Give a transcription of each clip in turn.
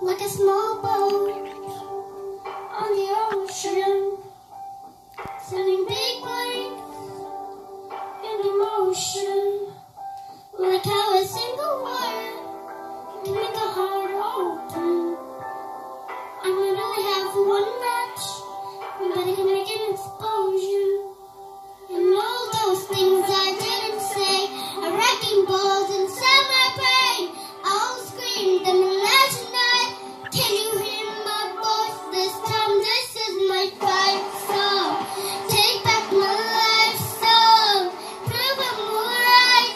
like a small boat on the ocean, sending big waves in emotion, like how a single word can make a heart open. I might only have one match, but it can make an explosion. And all those things I didn't say are wrecking balls inside my brain. I'll scream them last night. Can you hear my voice this time? This is my fight song. Take back my life song. Prove I'm alright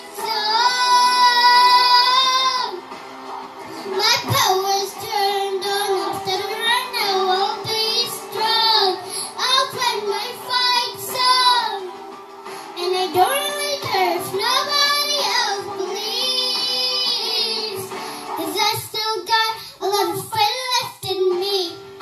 song. My power's turned on. Instead of right now, I'll be strong. I'll play my fight song. And I don't really care if nobody else believes, 'cause I still got a lot of fight left in me.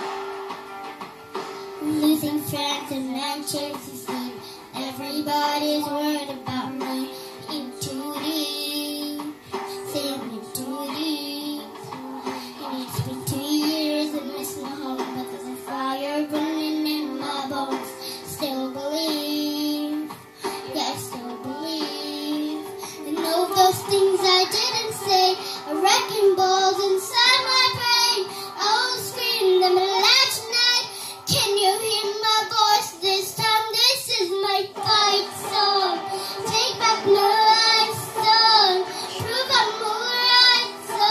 Losing friends and managers to sleep. Everybody's worried about me. In too deep, saying in too deep. It's been 2 years and missing home, but there's a fire burning in my bones. Still believe. Yeah, I still believe. And all those things I didn't say are wrecking balls inside my brain. I'll scream them last night. Can you hear my voice this time? This is my fight song. Take back my life song. Prove I'm alright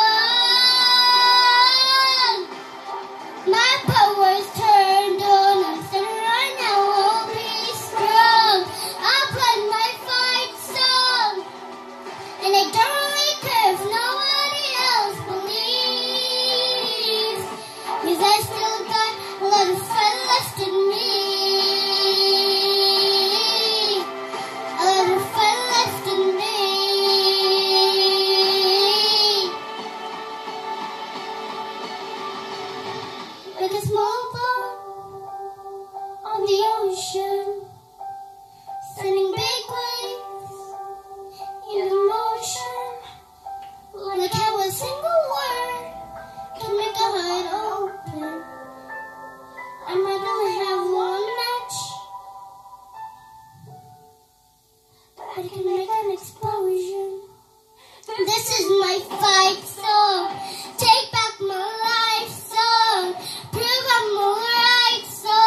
song. My power's turned on. I'm still right now. I'll be strong. I'll play my fight song. And I don't really care if nobody else believes, 'cause I still got a lot of fight left in me. A lot of fight left in me. Like a small boat on the ocean, sending big waves in motion, like how a single word can make a heart open. I might only have one match, but it can make an explosion. This is my fight song. Take back my life song. Prove I'm alright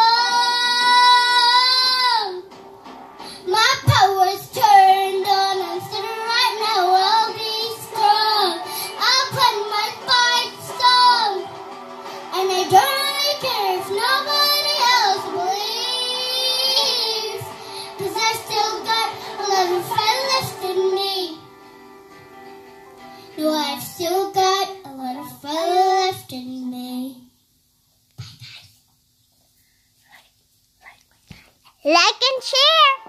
song. My power's turned on. I'm still right now. I'll be strong. I'll play my fight song. And I don't really care if nobody else believes, 'cause I still got a lot of fight left in me. No, I've still got a lot of fight left in me. Bye, guys. Like and share.